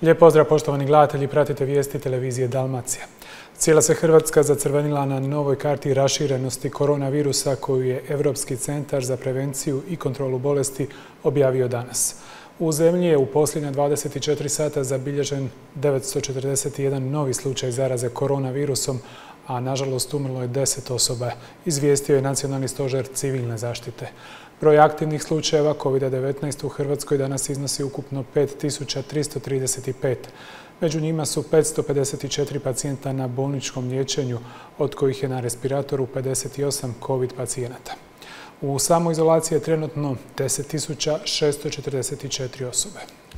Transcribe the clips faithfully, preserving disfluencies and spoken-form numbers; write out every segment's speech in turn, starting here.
Lijep pozdrav poštovani gledatelji, pratite vijesti televizije Dalmacija. Cijela se Hrvatska zacrvenila na novoj karti raširenosti koronavirusa koju je Europski centar za prevenciju i kontrolu bolesti objavio danas. U zemlji je u posljednja dvadeset četiri sata zabilježen devetsto četrdeset jedan novi slučaj zaraze koronavirusom, a nažalost umrlo je deset osoba, izvijestio je Nacionalni stožer civilne zaštite. Broj aktivnih slučajeva kovid devetnaest u Hrvatskoj danas iznosi ukupno pet tisuća tristo trideset pet. Među njima su petsto pedeset četiri pacijenta na bolničkom liječenju, od kojih je na respiratoru pedeset osam kovid pacijenata. U samoizolaciji je trenutno deset tisuća šesto četrdeset četiri osobe.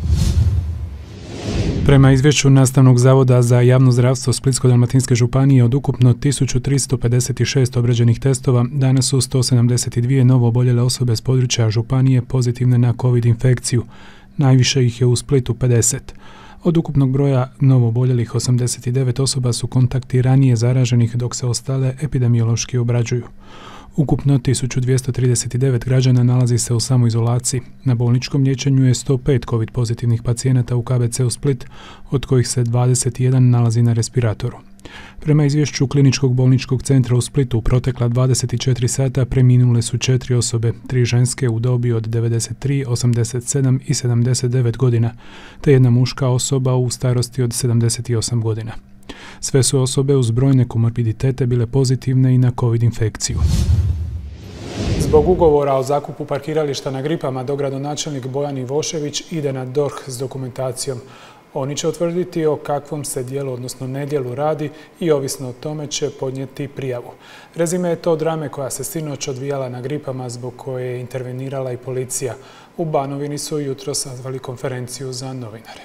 Prema izvješću Nastavnog zavoda za javno zdravstvo Splitsko-dalmatinske županije, od ukupno tisuću tristo pedeset šest obrađenih testova, danas su sto sedamdeset dvije novo oboljele osobe s područja županije pozitivne na kovid infekciju. Najviše ih je u Splitu pedeset. Od ukupnog broja novo oboljelih osamdeset devet osoba su kontakti ranije zaraženih, dok se ostale epidemiološki obrađuju. Ukupno tisuću dvjesto trideset devet građana nalazi se u samoizolaciji. Na bolničkom liječenju je sto pet kovid pozitivnih pacijenata u K B C-u Split, od kojih se dvadeset jedan nalazi na respiratoru. Prema izvješću Kliničkog bolničkog centra u Splitu, u protekla dvadeset četiri sata preminule su četiri osobe, tri ženske u dobi od devedeset tri, osamdeset sedam i sedamdeset devet godina, te jedna muška osoba u starosti od sedamdeset osam godina. Sve su osobe uz brojne komorbiditete bile pozitivne i na kovid infekciju. Zbog ugovora o zakupu parkirališta na Gripama, dogradonačelnik Bojan Ivošević ide na D O R H s dokumentacijom. Oni će utvrditi o kakvom se dijelu, odnosno nedjelu, radi i ovisno o tome će podnijeti prijavu. Rezime je to drame koja se sinoć odvijala na Gripama, zbog koje je intervenirala i policija. U Banovini su jutros sazvali konferenciju za novinare.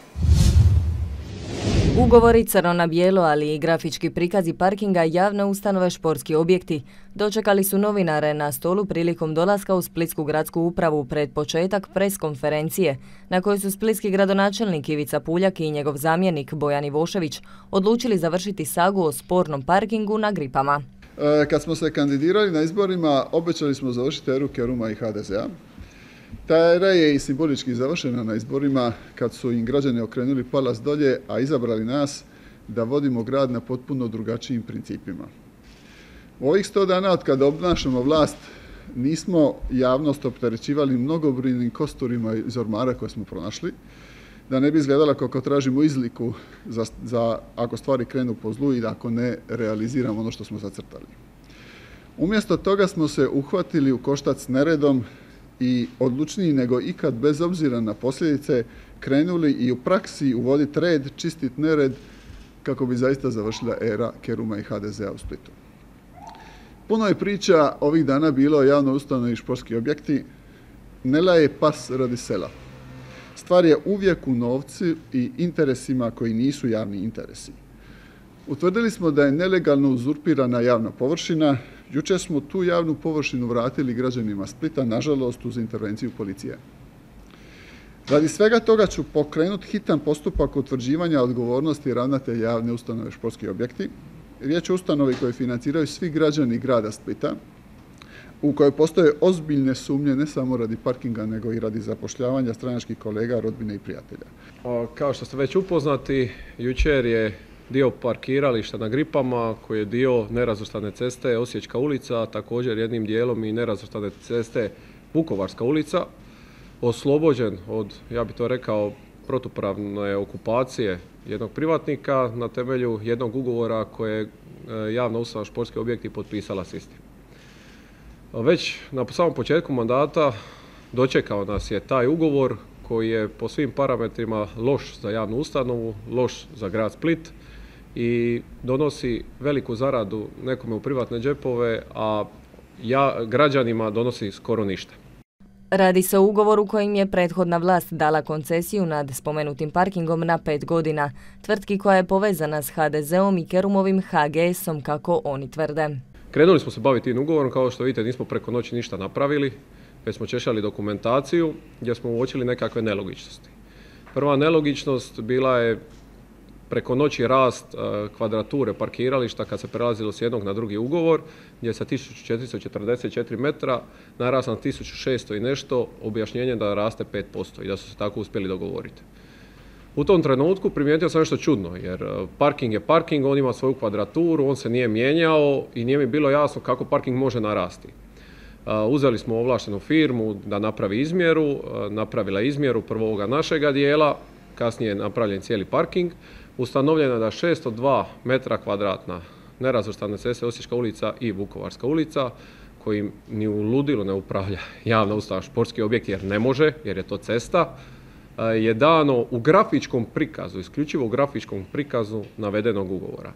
Ugovori crno na bijelo, ali i grafički prikazi parkinga, javne ustanove, športski objekti dočekali su novinare na stolu prilikom dolaska u Splitsku gradsku upravu pred početak pres konferencije, na kojoj su splitski gradonačelnik Ivica Puljak i njegov zamjenik Bojan Ivošević odlučili završiti sagu o spornom parkingu na Gripama. Kad smo se kandidirali na izborima, obećali smo završiti eru Keruma i H D Z-a. Ta era je i simbolički završena na izborima kad su im građani okrenuli palas dolje, a izabrali nas da vodimo grad na potpuno drugačijim principima. U ovih sto dana od kada obnašamo vlast nismo javnost opterećivali mnogobrojnim kosturima iz ormara koje smo pronašli, da ne bi izgledala kako tražimo izliku za, za ako stvari krenu po zlu i da ako ne realiziramo ono što smo zacrtali. Umjesto toga smo se uhvatili u koštac s neredom i odlučniji nego ikad, bez obzira na posljedice, krenuli i u praksi uvoditi red, čistiti nered, kako bi zaista završila era Keruma i H D Z-a u Splitu. Puno je priča ovih dana bilo o javno ustanovi i športski objekti. Ne laje pas radi sela. Stvar je uvijek u novci i interesima koji nisu javni interesi. Utvrdili smo da je nelegalno uzurpirana javna površina. Jučer smo tu javnu površinu vratili građanima Splita, nažalost uz intervenciju policije. Radi svega toga ću pokrenuti hitan postupak utvrđivanja odgovornosti ravnatelja javne ustanove športski objekti. Riječ je o ustanovi koje financiraju svi građani grada Splita, u kojoj postoje ozbiljne sumnje ne samo radi parkinga, nego i radi zapošljavanja stranačkih kolega, rodbine i prijatelja. Kao što ste već upoznati, jučer je dio parkirališta na Gripama, koji je dio nerazvrstane ceste Osječka ulica, također jednim dijelom i nerazvrstane ceste Vukovarska ulica, oslobođen od, ja bih to rekao, protupravne okupacije jednog privatnika na temelju jednog ugovora koje je javna ustanova športski objekti potpisala s istim. Već na samom početku mandata dočekao nas je taj ugovor koji je po svim parametrima loš za javnu ustanovu, loš za grad Split i donosi veliku zaradu nekome u privatne džepove, a ja, građanima donosi skoro ništa. Radi se o ugovoru kojim je prethodna vlast dala koncesiju nad spomenutim parkingom na pet godina, tvrtki koja je povezana s H D Z-om i Kerumovim H G S-om, kako oni tvrde. Krenuli smo se baviti tim ugovorom, kao što vidite nismo preko noći ništa napravili, već smo češljali dokumentaciju gdje smo uočili nekakve nelogičnosti. Prva nelogičnost bila je preko noći rast kvadrature parkirališta kad se prelazilo s jednog na drugi ugovor, gdje sa tisuću četiristo četrdeset četiri metra narasla na tisuću šesto i nešto, objašnjenje da raste pet posto i da su se tako uspjeli dogovoriti. U tom trenutku primijetio sam nešto čudno, jer parking je parking, on ima svoju kvadraturu, on se nije mijenjao i nije mi bilo jasno kako parking može narasti. Uzeli smo ovlaštenu firmu da napravi izmjeru, napravila izmjeru prvo ovoga našega dijela, kasnije je napravljen cijeli parking. Ustanovljeno je da šesto dva metra kvadratna nerazvrstane ceste Osječka ulica i Vukovarska ulica, kojim ni u ludilu ne upravlja javna ustanova športski objekt jer ne može, jer je to cesta, je dano u grafičkom prikazu, isključivo u grafičkom prikazu navedenog ugovora.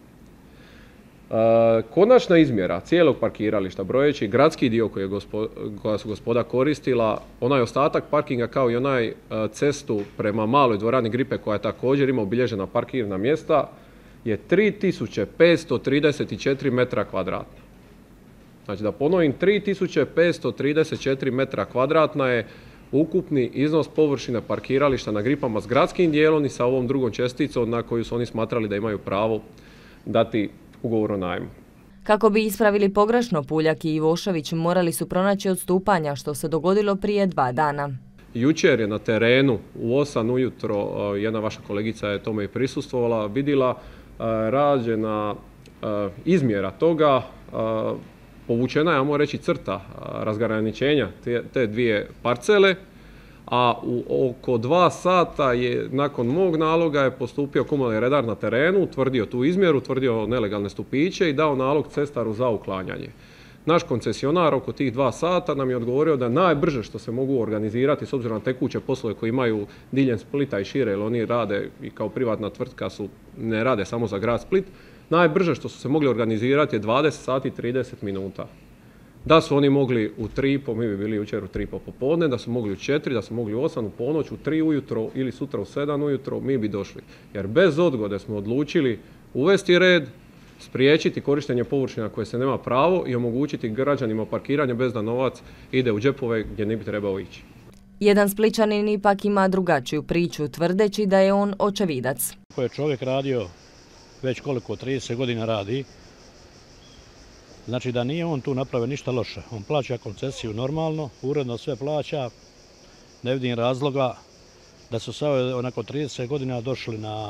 Konačna izmjera cijelog parkirališta, brojeći gradski dio koji je gospo, koja su gospoda koristila, onaj ostatak parkinga kao i onaj cestu prema maloj dvorani Gripe koja je također ima obilježena parkirna mjesta, je tri tisuće petsto trideset četiri metra kvadratna. Znači da ponovim, tri tisuće petsto trideset četiri metra kvadratna je ukupni iznos površine parkirališta na Gripama s gradskim dijelom i sa ovom drugom česticom na koju su oni smatrali da imaju pravo dati ugovor o najmu. Kako bi ispravili pogrešno, Puljak i Ivošević morali su pronaći odstupanja, što se dogodilo prije dva dana. Jučer je na terenu u osam ujutro, jedna vaša kolegica je tome i prisustvovala, vidjela rađena izmjera toga, povučena je, ajmo reći, crta razgraničenja te, te dvije parcele, a u oko dva sata je nakon mog naloga je postupio komunalni redar na terenu, utvrdio tu izmjeru, utvrdio nelegalne stupiće i dao nalog cestaru za uklanjanje. Naš koncesionar oko tih dva sata nam je odgovorio da najbrže što se mogu organizirati s obzirom na tekuće poslove koje imaju diljem Splita i šire, jer oni rade i kao privatna tvrtka su, ne rade samo za grad Split, najbrže što su se mogli organizirati je dvadeset sati i trideset minuta. Da su oni mogli u tri i po, mi bi bili jučer u tri i po popodne, da su mogli u četiri, da su mogli u osam, u ponoć, u tri ujutro ili sutra u sedam ujutro, mi bi došli. Jer bez odgode smo odlučili uvesti red, spriječiti korištenje površina koje se nema pravo i omogućiti građanima parkiranje bez da novac ide u džepove gdje ne bi trebao ići. Jedan Splićanin ipak ima drugačiju priču, tvrdeći da je on očevidac. Ko je čovjek radio već koliko, trideset godina radi, znači da nije on tu napravio ništa loše. On plaća koncesiju normalno, uredno sve plaća, ne vidim razloga da su sad nakon trideset godina došli na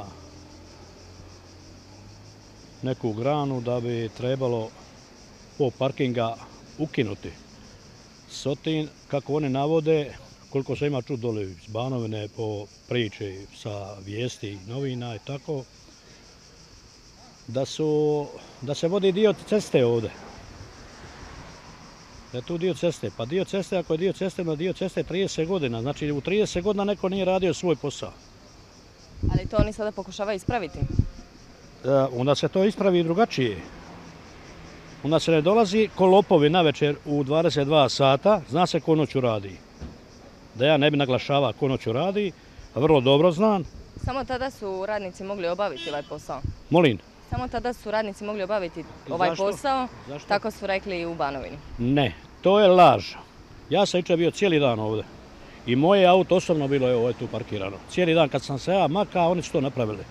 neku granu da bi trebalo po parkinga ukinuti. Sotin, kako oni navode, koliko se ima čut dole iz Banovine po priči sa vijesti novina i tako, da, su, da se vodi dio ceste ovdje. Da je tu dio ceste. Pa dio ceste, ako je dio ceste, na dio ceste trideset godina. Znači u trideset godina neko nije radio svoj posao. Ali to oni sada pokušavaju ispraviti? Da, onda se to ispravi drugačije. Onda se ne dolazi ko lopovi navečer u dvadeset dva sata, zna se ko noću radi. Da ja ne bi naglašava ko noću radi, a vrlo dobro znam. Samo tada su radnici mogli obaviti ovaj posao? Molim? Samo tada su radnici mogli obaviti ovaj Zašto? posao, Zašto? tako su rekli i u Banovini. Ne, to je laž. Ja sam jučer bio cijeli dan ovdje. I moje auto osobno bilo je ovo je tu parkirano. Cijeli dan kad sam se ja makao, oni su to napravili.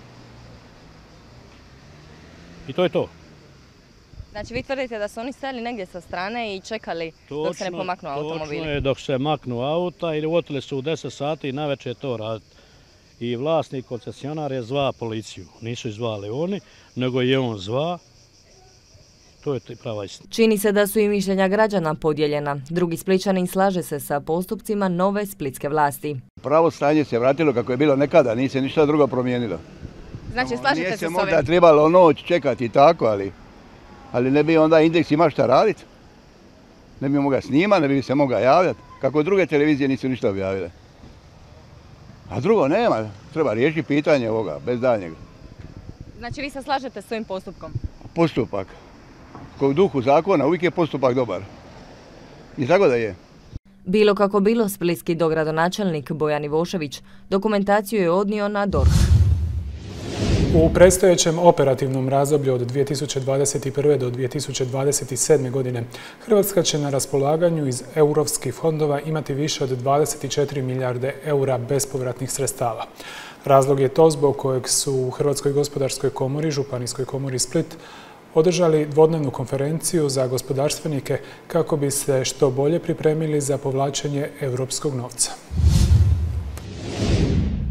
I to je to. Znači vi tvrdite da su oni stajali negdje sa strane i čekali točno, dok se ne pomaknu automobili? Točno je, dok se maknu auta i otili su u deset sati i navečer to raditi. I vlasnik koncesionar je zva policiju. Nisu izvali oni, nego je on zva. To je prava istina. Čini se da su i mišljenja građana podijeljena. Drugi Splićanin slaže se sa postupcima nove splitske vlasti. Pravo stanje se vratilo kako je bilo nekada, nije se ništa drugo promijenilo. Znači slažete nije se, se s ovim? Nije se možda trebalo noć čekati i tako, ali, ali ne bi onda Indeks imao šta raditi. Ne bi mogao snimati, ne bi se mogao javljati. Kako druge televizije nisu ništa objavile. A drugo nema, treba riješiti pitanje ovoga, bez daljnjega. Znači vi se slažete s ovim postupkom? Postupak. U duhu zakona uvijek je postupak dobar. I tako da je. Bilo kako bilo, splitski dogradonačelnik Bojan Ivošević dokumentaciju je odnio na D O R H. U predstojećem operativnom razdoblju od dvije tisuće dvadeset prve. do dvije tisuće dvadeset sedme. godine Hrvatska će na raspolaganju iz europskih fondova imati više od dvadeset četiri milijarde eura bespovratnih sredstava. Razlog je to zbog kojeg su u Hrvatskoj gospodarskoj komori, Županijskoj komori Split, održali dvodnevnu konferenciju za gospodarstvenike kako bi se što bolje pripremili za povlačenje europskog novca.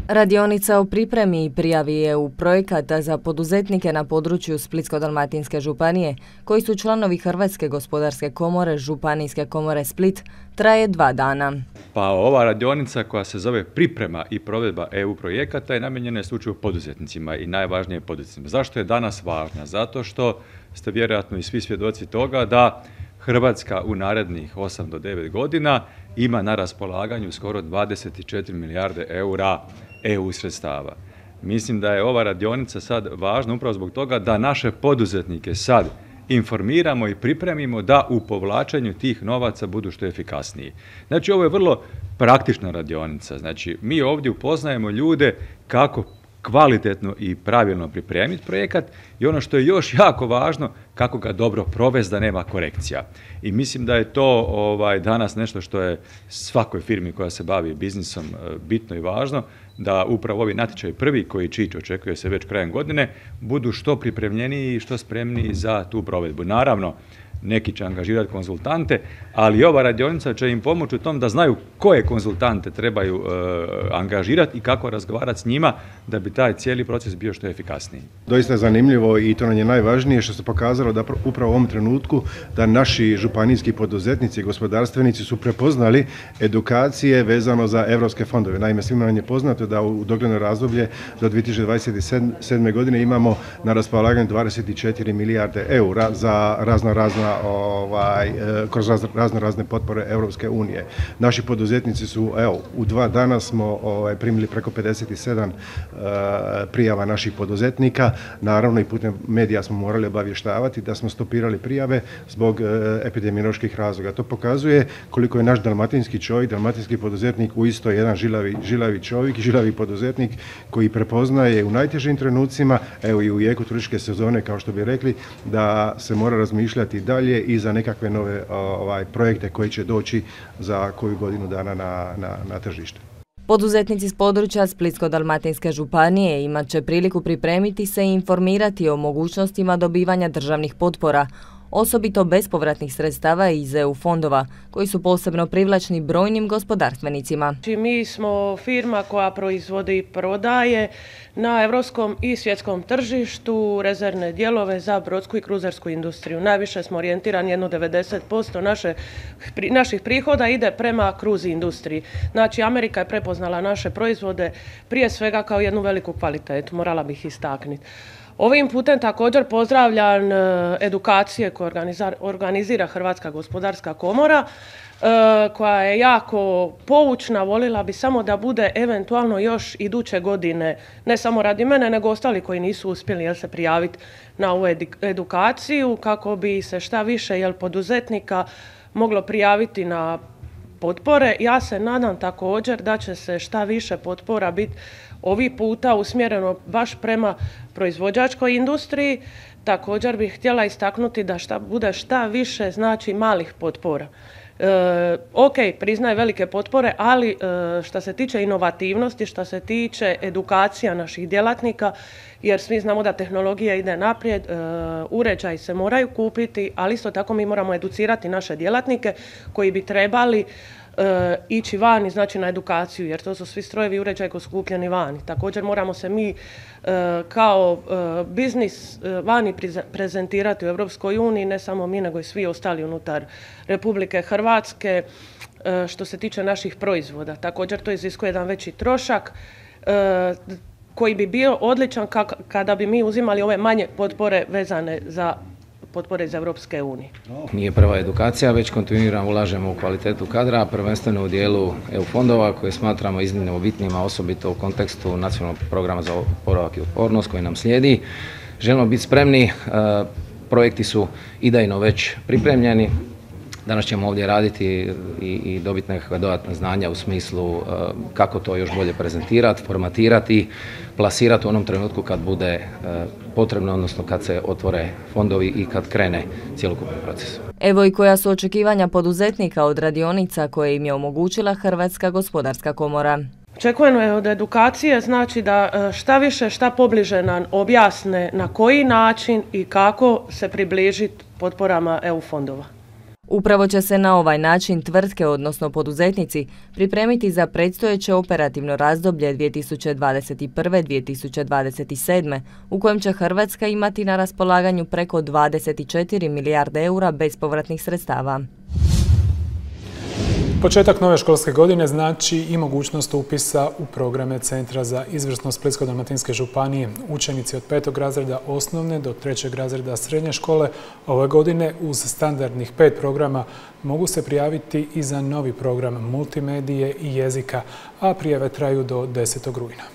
Radionica o pripremi i prijavi E U projekata za poduzetnike na području Splitsko-dalmatinske županije, koji su članovi Hrvatske gospodarske komore, Županijske komore Split, traje dva dana. Pa ova radionica koja se zove priprema i provedba E U projekata je namijenjena isključivo poduzetnicima i najvažnije poduzetnicima. Zašto je danas važna? Zato što ste vjerojatno i svi svjedoci toga da Hrvatska u narednih osam do devet godina ima na raspolaganju skoro dvadeset četiri milijarde eura E U sredstava. Mislim da je ova radionica sad važna upravo zbog toga da naše poduzetnike sad informiramo i pripremimo da u povlačenju tih novaca budu što efikasniji. Znači, ovo je vrlo praktična radionica. Znači, mi ovdje upoznajemo ljude kako kvalitetno i pravilno pripremiti projekat i ono što je još jako važno, kako ga dobro provesti da nema korekcija. I mislim da je to ovaj, danas nešto što je svakoj firmi koja se bavi biznisom bitno i važno, da upravo ovi natječaji prvi koji čić očekuje se već krajem godine, budu što pripremljeniji i što spremniji za tu provedbu. Naravno, neki će angažirati konzultante, ali ova radionica će im pomoći u tom da znaju koje konzultante trebaju e, angažirati i kako razgovarati s njima da bi taj cijeli proces bio što efikasniji. Doista je zanimljivo i to nam je najvažnije što se pokazalo da upravo u ovom trenutku da naši županijski poduzetnici i gospodarstvenici su prepoznali edukacije vezano za evropske fondove. Naime, svima nam je poznato da u dogledno razdoblje do dvije tisuće dvadeset sedme. godine imamo na raspolaganju dvadeset četiri milijarde eura za razno razna Ovaj, kroz razno razne potpore Europske unije. Naši poduzetnici su, evo, u dva dana smo ovaj, primili preko pedeset sedam uh, prijava naših poduzetnika. Naravno i putem medija smo morali obavještavati da smo stopirali prijave zbog uh, epidemioloških razloga. To pokazuje koliko je naš dalmatinski čovjek, dalmatinski poduzetnik u isto jedan žilavi, žilavi čovjek, žilavi poduzetnik koji prepoznaje u najtežim trenucima, evo i u jeku turističke sezone, kao što bi rekli, da se mora razmišljati dalje i za nekakve nove ovaj, projekte koji će doći za koju godinu dana na, na, na tržište. Poduzetnici s područja Splitsko-dalmatinske županije imat će priliku pripremiti se i informirati o mogućnostima dobivanja državnih potpora, osobito bespovratnih sredstava iz E U fondova, koji su posebno privlačni brojnim gospodarstvenicima. Mi smo firma koja proizvodi i prodaje na europskom i svjetskom tržištu rezervne dijelove za brodsku i kruzersku industriju. Najviše smo orijentirani, jedno devedeset posto naše, naših prihoda ide prema cruise industriji. Znači, Amerika je prepoznala naše proizvode prije svega kao jednu veliku kvalitetu, morala bih istaknuti. Ovim putem također pozdravljam edukacije koje organizira Hrvatska gospodarska komora, koja je jako poučna, volila bi samo da bude eventualno još iduće godine, ne samo radi mene, nego ostali koji nisu uspjeli jel, se prijaviti na ovu edukaciju, kako bi se šta više jel, poduzetnika moglo prijaviti na potpore. Ja se nadam također da će se šta više potpora biti ovih puta usmjereno baš prema proizvođačkoj industriji. Također bih htjela istaknuti da šta bude šta više znači malih potpora. E, ok, priznaje velike potpore, ali e, što se tiče inovativnosti, što se tiče edukacija naših djelatnika, jer svi znamo da tehnologija ide naprijed, e, uređaji se moraju kupiti, ali isto tako mi moramo educirati naše djelatnike koji bi trebali E, ići vani, znači na edukaciju, jer to su svi strojevi i uređaji koji su kupljeni vani. Također moramo se mi e, kao e, biznis e, vani prezentirati u Europskoj uniji, ne samo mi, nego i svi ostali unutar Republike Hrvatske, e, što se tiče naših proizvoda. Također to iziskuje jedan veći trošak, e, koji bi bio odličan kak, kada bi mi uzimali ove manje potpore vezane za potpore iz Europske unije. Nije prva edukacija, već kontinuirano ulažemo u kvalitetu kadra, prvenstveno u dijelu E U fondova koje smatramo iznimno bitnima, osobito u kontekstu nacionalnog programa za oporavak i otpornost koji nam slijedi. Želimo biti spremni, projekti su idejno već pripremljeni. Danas ćemo ovdje raditi i, i dobiti nekakve dodatne znanja u smislu uh, kako to još bolje prezentirati, formatirati, plasirati u onom trenutku kad bude uh, potrebno, odnosno kad se otvore fondovi i kad krene cjelokupni proces. Evo i koja su očekivanja poduzetnika od radionica koje im je omogućila Hrvatska gospodarska komora. Očekujemo je od edukacije, znači da šta više, šta pobliže nam objasne na koji način i kako se približiti potporama E U fondova. Upravo će se na ovaj način tvrtke, odnosno poduzetnici, pripremiti za predstojeće operativno razdoblje dvije tisuće dvadeset prve do dvije tisuće dvadeset sedme. u kojem će Hrvatska imati na raspolaganju preko dvadeset četiri milijarde eura bespovratnih sredstava. Početak nove školske godine znači i mogućnost upisa u programe Centra za izvrsnost Splitsko-dalmatinske županije. Učenici od petog razreda osnovne do trećeg razreda srednje škole ove godine uz standardnih pet programa mogu se prijaviti i za novi program multimedije i jezika, a prijave traju do desetog rujna.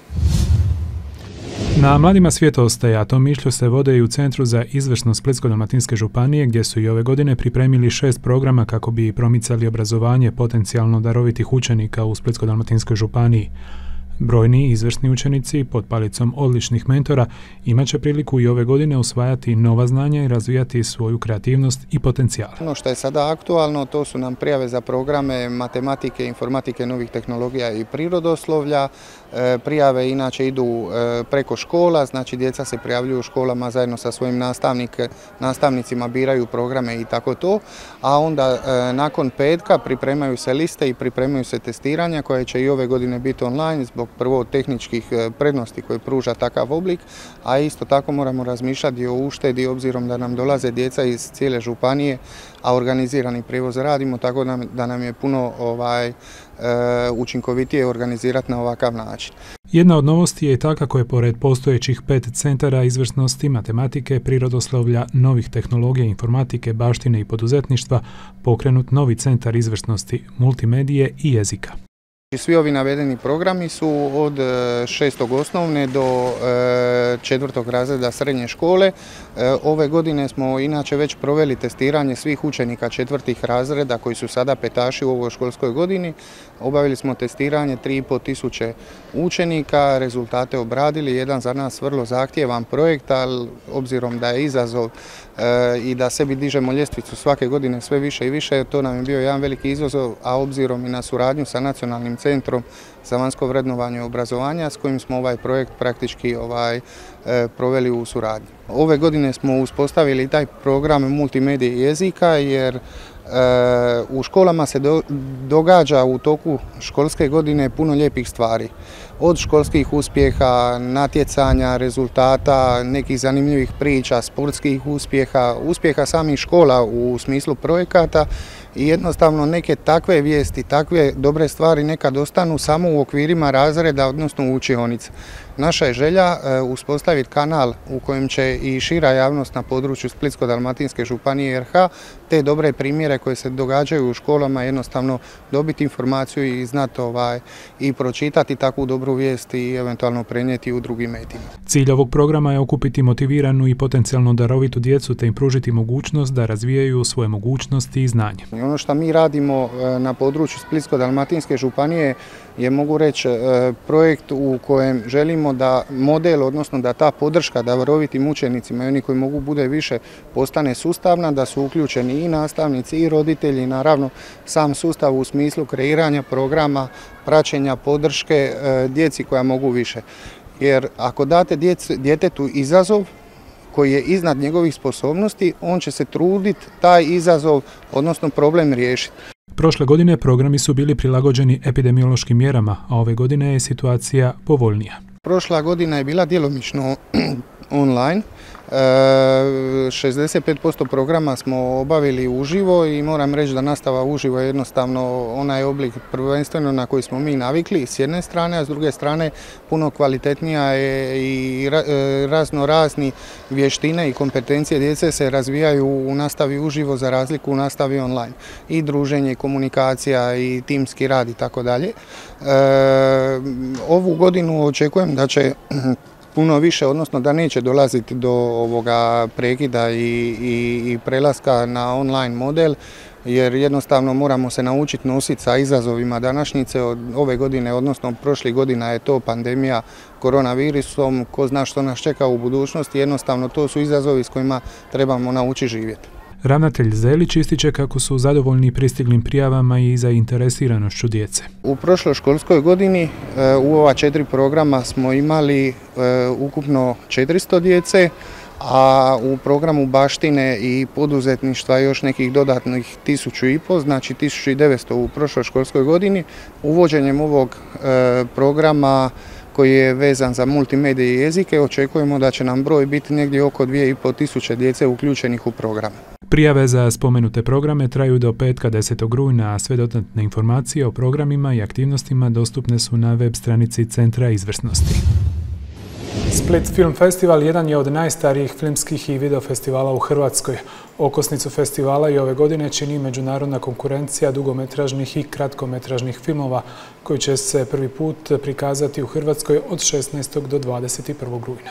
Na Mladima svijet ostaje, a to mišlju se vode i u Centru za izvrsnost Splitsko-dalmatinske županije, gdje su i ove godine pripremili šest programa kako bi promicali obrazovanje potencijalno darovitih učenika u Splitsko-dalmatinskoj županiji. Brojni izvrsni učenici pod palicom odličnih mentora imat će priliku i ove godine usvajati nova znanja i razvijati svoju kreativnost i potencijal. Ono što je sada aktualno, to su nam prijave za programe matematike, informatike, novih tehnologija i prirodoslovlja. Prijave inače idu preko škola, znači djeca se prijavljuju u školama zajedno sa svojim nastavnicima, biraju programe i tako to, a onda nakon petka pripremaju se liste i pripremaju se testiranja koje će i ove godine biti online zbog prvo tehničkih prednosti koje pruža takav oblik, a isto tako moramo razmišljati o uštedi obzirom da nam dolaze djeca iz cijele županije, a organizirani prijevoz radimo, tako da nam je puno ovaj, učinkovitije organizirati na ovakav način. Jedna od novosti je i ta kako je pored postojećih pet centara izvrsnosti matematike, prirodoslovlja, novih tehnologija, informatike, baštine i poduzetništva pokrenut novi centar izvrsnosti multimedije i jezika. Svi ovi navedeni programi su od šestog osnovne do četvrtog razreda srednje škole. Ove godine smo inače već proveli testiranje svih učenika četvrtih razreda koji su sada petaši u ovoj školskoj godini. Obavili smo testiranje tri i pol tisuće učenika, rezultate obradili, jedan za nas vrlo zahtjevan projekt, ali obzirom da je izazov i da sebi dižemo ljestvicu svake godine sve više i više, to nam je bio jedan veliki izazov, a obzirom i na suradnju sa Nacionalnim centrom za vanjsko vrednovanje obrazovanja s kojim smo ovaj projekt praktički ovaj, proveli u suradnji. Ove godine smo uspostavili taj program multimedije jezika jer u školama se do, događa u toku školske godine puno lijepih stvari. Od školskih uspjeha, natjecanja, rezultata, nekih zanimljivih priča, sportskih uspjeha, uspjeha samih škola u smislu projekata i jednostavno neke takve vijesti, takve dobre stvari nekad ostanu samo u okvirima razreda, odnosno učionice. Naša je želja uspostaviti kanal u kojem će i šira javnost na području Splitsko-dalmatinske županije i R H te dobre primjere koje se događaju u školama jednostavno dobiti informaciju i znati ovaj, i pročitati takvu dobru vijest i eventualno prenijeti u drugim medijima. Cilj ovog programa je okupiti motiviranu i potencijalno darovitu djecu te im pružiti mogućnost da razvijaju svoje mogućnosti i znanje. I ono što mi radimo na području Splitsko-dalmatinske županije je, mogu reći, projekt u kojem želimo da model, odnosno da ta podrška darovitim učenicima i oni koji mogu bude više postane sustavna, da su uključeni i nastavnici i roditelji, naravno sam sustav u smislu kreiranja programa, praćenja podrške djeci koja mogu više. Jer ako date djece, djetetu izazov koji je iznad njegovih sposobnosti, on će se truditi taj izazov, odnosno problem riješiti. Prošle godine programi su bili prilagođeni epidemiološkim mjerama, a ove godine je situacija povoljnija. Prošla godina je bila djelomično online. šezdeset pet posto programa smo obavili uživo i moram reći da nastava uživo je jednostavno onaj oblik prvenstveno na koji smo mi navikli s jedne strane, a s druge strane puno kvalitetnija je i razno razni vještine i kompetencije djece se razvijaju u nastavi uživo za razliku u nastavi online. I druženje, i komunikacija, i timski rad i tako dalje. Ovu godinu očekujem da će puno više, odnosno da neće dolaziti do ovoga prekida i, i, i prelaska na online model, jer jednostavno moramo se naučiti nositi sa izazovima današnjice. Od ove godine, odnosno prošlih godina je to pandemija koronavirusom, ko zna što nas čeka u budućnosti, jednostavno to su izazovi s kojima trebamo naučiti živjeti. Ravnatelj Zelić ističe kako su zadovoljni pristiglim prijavama i zainteresiranošću djece. U prošloj školskoj godini u ova četiri programa smo imali ukupno četiristo djece. a u programu baštine i poduzetništva još nekih dodatnih tisuću i pol, znači tisuću i devetsto u prošloj školskoj godini. Uvođenjem ovog e, programa koji je vezan za multimedije i jezike očekujemo da će nam broj biti negdje oko dvije i pol tisuće djece uključenih u program. Prijave za spomenute programe traju do petka desetog rujna, a sve dodatne informacije o programima i aktivnostima dostupne su na web stranici Centra izvrsnosti. Split Film Festival jedan je od najstarijih filmskih i video festivala u Hrvatskoj. Okosnicu festivala i ove godine čini međunarodna konkurencija dugometražnih i kratkometražnih filmova koji će se prvi put prikazati u Hrvatskoj od šesnaestog do dvadeset prvog rujna.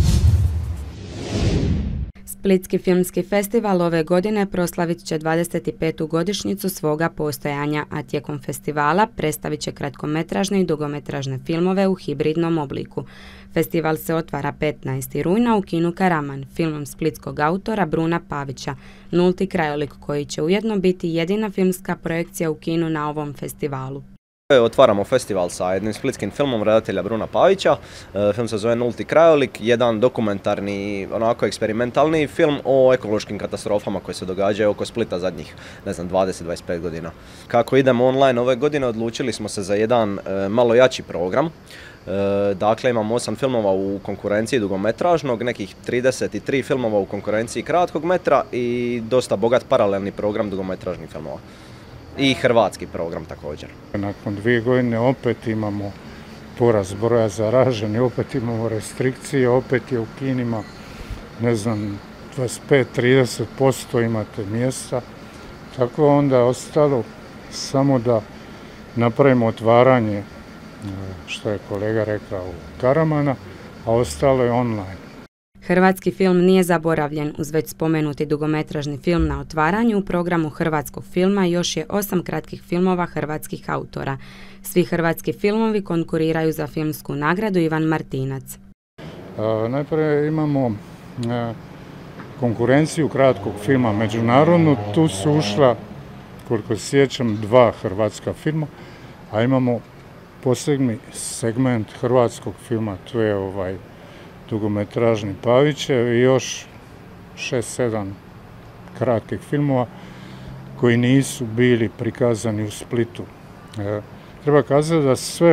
Splitski filmski festival ove godine proslavit će dvadeset petu godišnjicu svoga postojanja, a tijekom festivala predstavit će kratkometražne i dugometražne filmove u hibridnom obliku. Festival se otvara petnaestog rujna u kinu Karaman, filmom splitskog autora Bruna Pavića, Nulti krajolik, koji će ujedno biti jedina filmska projekcija u kinu na ovom festivalu. Otvaramo festival sa jednim splitskim filmom redatelja Bruna Pavića. Film se zove Nulti krajolik, jedan dokumentarni, onako eksperimentalni film o ekološkim katastrofama koje se događaju oko Splita zadnjih, ne znam, dvadeset do dvadeset pet godina. Kako idemo online ove godine, odlučili smo se za jedan e, malo jači program. E, dakle, imamo osam filmova u konkurenciji dugometražnog, nekih trideset tri filmova u konkurenciji kratkog metra i dosta bogat paralelni program dugometražnih filmova. I hrvatski program također. Nakon dvije godine opet imamo porast broja zaraženih, opet imamo restrikcije, opet je u kinima, ne znam, dvadeset pet do trideset posto imate mjesta. Tako onda ostalo samo da napravimo otvaranje, što je kolega rekao, Karamana, a ostalo je online. Hrvatski film nije zaboravljen. Uz već spomenuti dugometražni film na otvaranju u programu hrvatskog filma još je osam kratkih filmova hrvatskih autora. Svi hrvatski filmovi konkuriraju za filmsku nagradu Ivan Martinac. A, najprije imamo a, konkurenciju kratkog filma međunarodnu. Tu su ušla, koliko se sjećam, dva hrvatska filma, a imamo posebni segment hrvatskog filma, to je ovaj dugometražni Pavićev i još šest sedam kratkih filmova koji nisu bili prikazani u Splitu. E, treba kazati da sve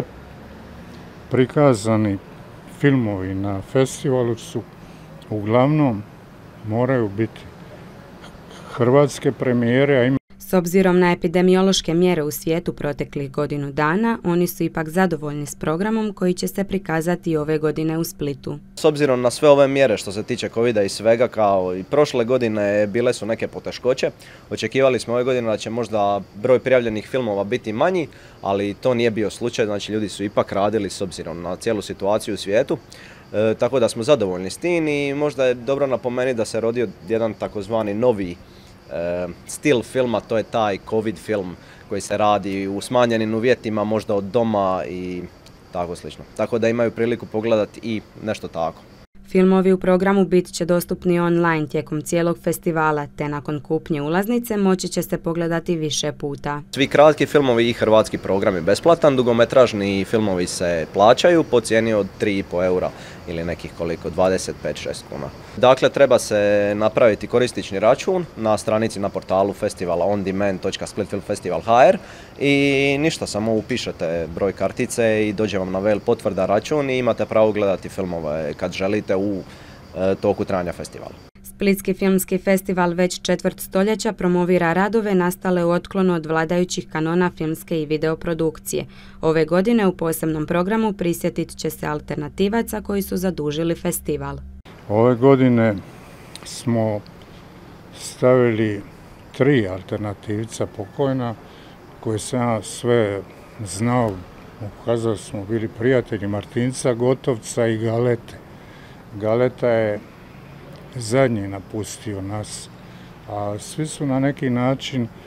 prikazani filmovi na festivalu su uglavnom moraju biti hrvatske premijere, a ima S obzirom na epidemiološke mjere u svijetu proteklih godinu dana, oni su ipak zadovoljni s programom koji će se prikazati ove godine u Splitu. S obzirom na sve ove mjere što se tiče covida i svega, kao i prošle godine bile su neke poteškoće. Očekivali smo ove godine da će možda broj prijavljenih filmova biti manji, ali to nije bio slučaj, znači ljudi su ipak radili s obzirom na cijelu situaciju u svijetu. E, tako da smo zadovoljni s tim i možda je dobro napomenuti da se rodio jedan takozvani novi stil filma, to je taj covid film koji se radi u smanjenim uvjetima, možda od doma i tako slično. Tako da imaju priliku pogledati i nešto tako. Filmovi u programu bit će dostupni online tijekom cijelog festivala, te nakon kupnje ulaznice moći će se pogledati više puta. Svi kratki filmovi i hrvatski program je besplatan, dugometražni filmovi se plaćaju po cijeni od tri i pol eura ili nekih koliko, dvadeset pet do šest kuna. Dakle, treba se napraviti korisnični račun na stranici na portalu festivala on demand točka split film festival točka h r i ništa, samo upišete broj kartice i dođe vam na mail potvrda račun i imate pravo gledati filmove kad želite u e, toku trajanja festivala. Splitski filmski festival već četvrt stoljeća promovira radove nastale u otklonu od vladajućih kanona filmske i videoprodukcije. Ove godine u posebnom programu prisjetit će se alternativaca koji su zadužili festival. Ove godine smo stavili tri alternativca pokojna koje sam ja sve znao, ukazali smo bili prijatelji Martinca, Gotovca i Galete. Galeta je zadnji napustio nas, a svi su na neki način e,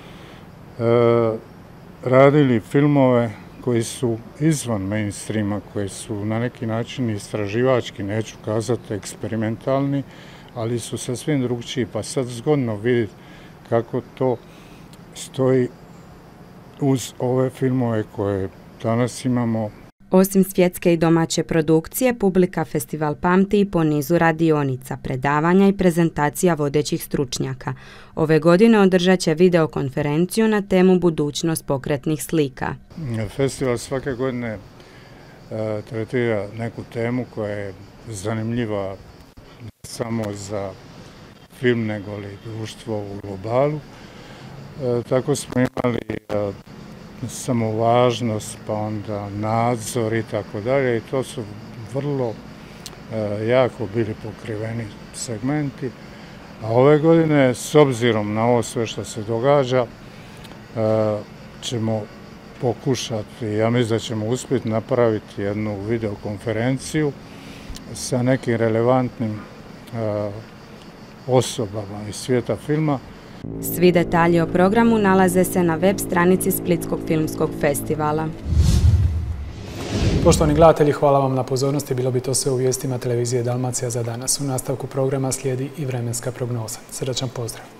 radili filmove koji su izvan mainstreama, koji su na neki način istraživački, neću kazati eksperimentalni, ali su sasvim drugčiji, pa sad zgodno vidjeti kako to stoji uz ove filmove koje danas imamo. Osim svjetske i domaće produkcije, publika festival pamti i po nizu radionica, predavanja i prezentacija vodećih stručnjaka. Ove godine održat će videokonferenciju na temu budućnost pokretnih slika. Festival svake godine e, tretira neku temu koja je zanimljiva ne samo za film, nego li društvo u globalu. E, tako smo imali e, samo važnost, pa onda nadzor i tako dalje, i to su vrlo e, jako bili pokriveni segmenti. A ove godine, s obzirom na ovo sve što se događa, e, ćemo pokušati, ja mislim da ćemo uspjeti napraviti jednu videokonferenciju sa nekim relevantnim e, osobama iz svijeta filma. Svi detalji o programu nalaze se na web stranici Splitskog filmskog festivala. Poštovani gledatelji, hvala vam na pozornosti. Bilo bi to sve u vijestima televizije Dalmacija za danas. U nastavku programa slijedi i vremenska prognoza. Srdačan pozdrav!